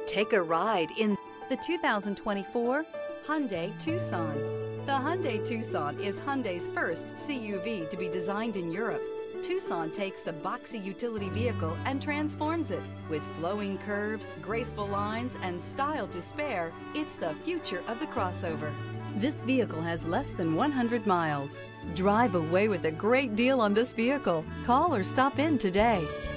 Take a ride in the 2024 Hyundai Tucson. The Hyundai Tucson is Hyundai's first CUV to be designed in Europe. Tucson takes the boxy utility vehicle and transforms it. With flowing curves, graceful lines, and style to spare, it's the future of the crossover. This vehicle has less than 100 miles. Drive away with a great deal on this vehicle. Call or stop in today.